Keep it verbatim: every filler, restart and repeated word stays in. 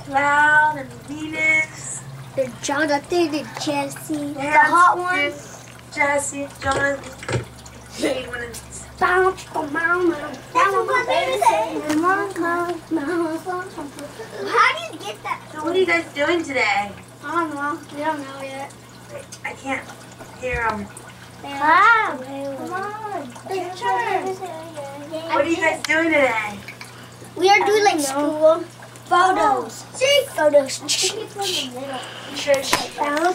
Cloud and Venus. The Jonathan and Jesse. Yeah, The hot one. Jesse, Jonathan. Hey, one of these. Bounce for mama. That's what baby said. How do you get that? So what are you guys doing today? I don't know. We don't know yet. Wait, I can't hear them. Ah, come on. It's your turn. What are you guys doing today? We are doing like school photos. See? Photos. Sure. Bounce.